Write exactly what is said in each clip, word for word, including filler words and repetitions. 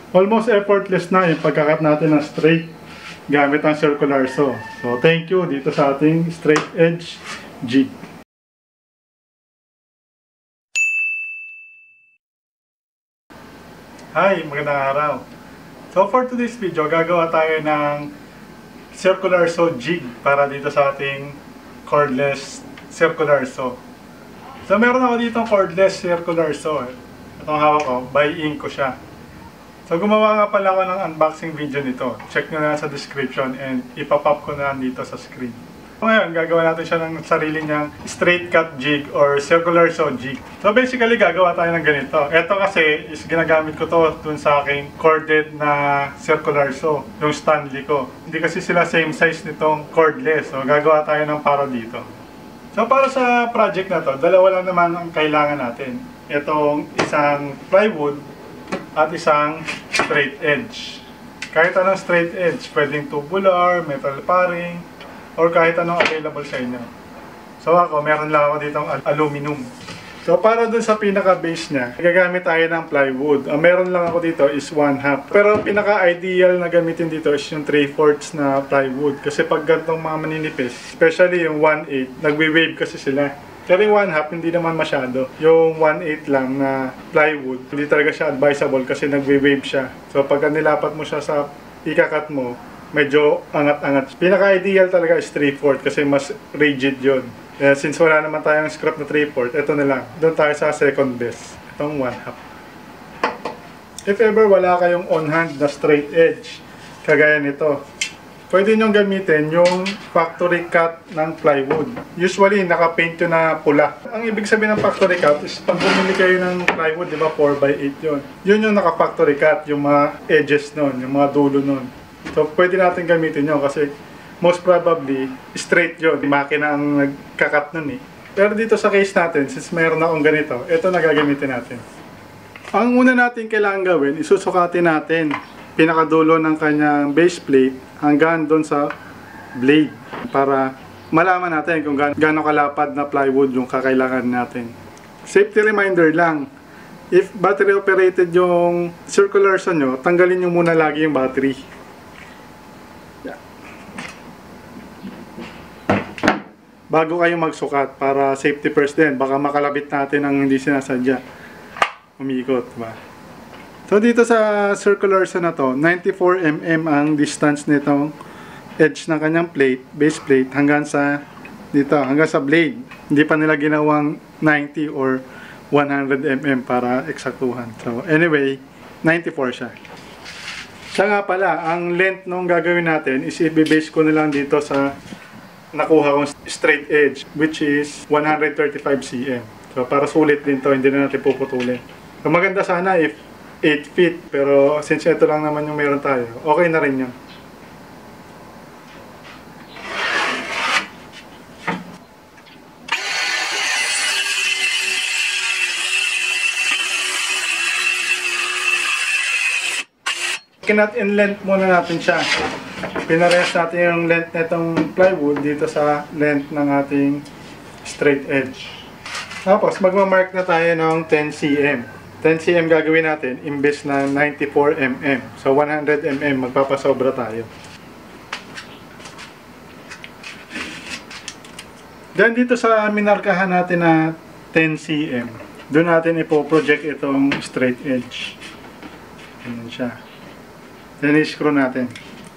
almost effortless na yung pagkakat natin ng straight gamit ang circular saw. So thank you dito sa ating straight edge jig. Hi, magandang araw. So for today's video, gagawa tayo ng circular saw jig para dito sa ating cordless circular saw. So meron ako dito cordless circular saw. Itong hawak ko, by Inco siya. So gumawa nga pala ako ng unboxing video nito. Check nyo na sa description and ipapop ko na dito sa screen. So ngayon, gagawa natin siya ng sarili niyang straight cut jig or circular saw jig. So basically, gagawa tayo ng ganito. Ito kasi is ginagamit ko to dun sa aking corded na circular saw, yung Stanley ko. Hindi kasi sila same size nitong cordless. So gagawa tayo ng para dito. So para sa project na to, dalawa lang naman ang kailangan natin. Itong isang plywood at isang straight edge. Kahit anong straight edge, pwedeng tubular, metal paring, or kahit anong available sa inyo. So ako, meron lang ako ditong aluminum. So para dun sa pinaka-base niya, gagamit tayo ng plywood. Ang meron lang ako dito is one half. Pero pinaka-ideal na gamitin dito is yung three fourths na plywood. Kasi pag gantong mga maninipis, especially yung one eighth, nagwe-wave kasi sila. Pero yung one half, hindi naman masyado. Yung one eighth lang na plywood, hindi talaga siya advisable kasi nagwe-wave siya. So pagka nilapat mo siya sa ikakat mo, medyo angat-angat. Pinaka-ideal talaga is three fourths kasi mas rigid yun. Uh, since wala naman tayong scrap na three fourths, ito na lang. Doon tayo sa second best. Itong one half. If ever wala kayong on-hand na straight edge, kagaya nito, pwede nyo gamitin yung factory cut ng plywood. Usually, naka-paint yun na pula. Ang ibig sabihin ng factory cut is pag bumili kayo ng plywood, di ba, four by eight yun. Yun yung naka-factory cut, yung mga edges nun, yung mga dulo nun. So, pwede natin gamitin yun kasi most probably, straight yun. Makina ang nagkakat nun eh. Pero dito sa case natin, since mayroon akong ganito, ito na gagamitin natin. Ang una natin kailangan gawin, isusukatin natin pinakadulo ng kanyang base plate hanggang doon sa blade para malaman natin kung gaano, gaano kalapad na plywood yung kakailangan natin. Safety reminder lang, if battery operated yung circular saw nyo, tanggalin nyo muna lagi yung battery. Bago kayo magsukat para safety first din, baka makalabit natin ang hindi sinasadya. Umikot, diba? So dito sa circular saw na to, ninety-four millimeters ang distance nitong edge ng kanyang plate, base plate, hanggang sa dito, hanggang sa blade. Hindi pa nila ginawang ninety or one hundred millimeters para eksaktuhan. So anyway, ninety-four siya. Siya nga pala, ang length nung gagawin natin is i-base ko na lang dito sa nakuha kong straight edge, which is one hundred thirty-five centimeters. So para sulit din to, hindi na natin puputulin. So maganda sana if eight feet, pero since ito lang naman yung meron tayo, okay na rin yun. Kinat in length muna natin siya. Pinarehas natin yung length nitong plywood dito sa length ng ating straight edge. Tapos magmamark na tayo ng ten centimeters. ten centimeters gagawin natin imbes na ninety-four millimeters. So one hundred millimeters magpapasobra tayo. Then dito sa minarkahan natin na ten centimeters, doon natin ipo-project itong straight edge. Ganyan siya. Then i-screw natin.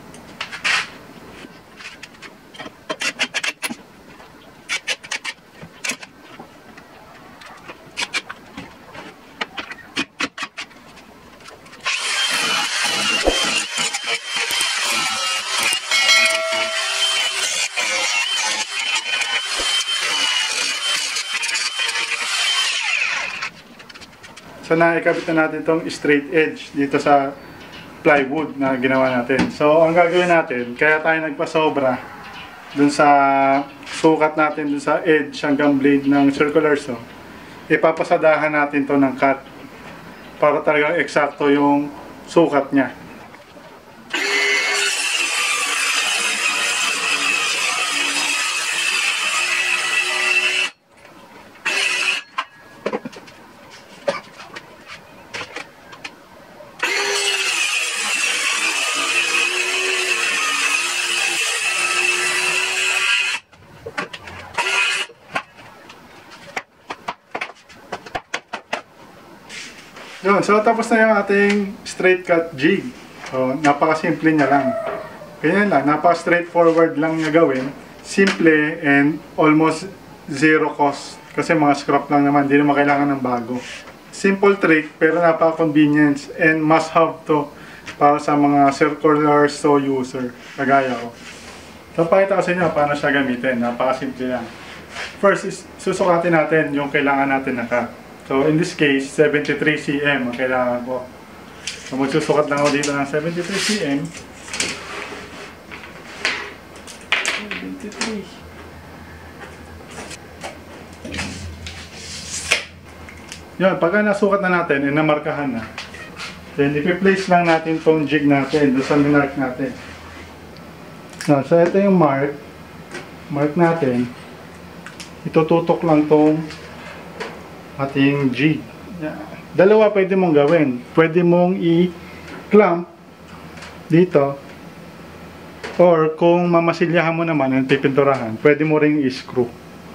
So naikabit na natin itong straight edge dito sa plywood na ginawa natin. So ang gagawin natin, kaya tayo nagpasobra dun sa sukat natin dun sa edge hanggang blade ng circular saw, ipapasadahan natin to ng cut para talagang eksakto yung sukat niya. Yun, so tapos na yung ating straight cut jig. So, napaka-simple niya lang. Ganyan lang, napaka-straightforward lang niya gawin. Simple and almost zero cost. Kasi mga scrap lang naman, hindi naman kailangan ng bago. Simple trick, pero napaka-convenience and must have to para sa mga circular saw user, kagaya ko. So, pakita ko sa inyo paano siya gamitin. Napaka-simple lang. First, is, susukatin natin yung kailangan natin na cut. So, in this case, seventy-three centimeters ang kailangan ko. So, magsusukat lang ako dito ng seventy-three centimeters. seventy-three. Yan, pagka nasukat na natin, eh, namarkahan na. Then, ipi-place lang natin tong jig natin doon sa minark natin. No, so, ito yung mark. Mark natin. Itututok lang tong ating jig. Dalawa pwede mong gawin. Pwede mong i-clamp dito. Or kung mamasilyahan mo naman ang pipinturahan, pwede mo ring i-screw.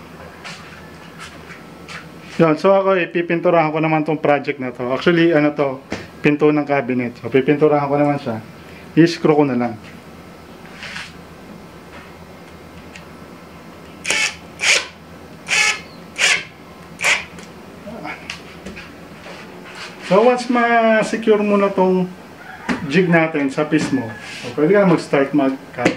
Yun, so ako ipipinturahan ko naman tong project na to. Actually, ano to, pinto ng cabinet. So, pipinturahan ko naman siya. I-screw ko na lang. So, once ma-secure mo na tong jig natin sa piece mo, so, pwede ka mag-start mag-cut.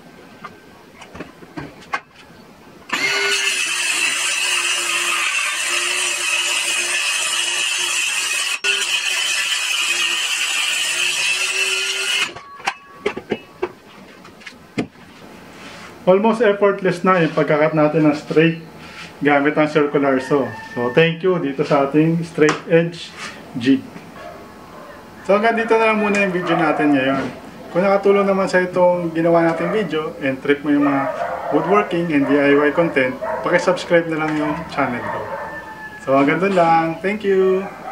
Almost effortless na yung pagkakat natin ng straight gamit ang circular saw. So, thank you dito sa ating straight edge jig. So, hanggang dito na lang muna yung video natin ngayon. Kung nakatulong naman sa itong ginawa natin video and trip mo yung mga woodworking and D I Y content, pakisubscribe na lang yung channel ko. So, hanggang doon lang. Thank you!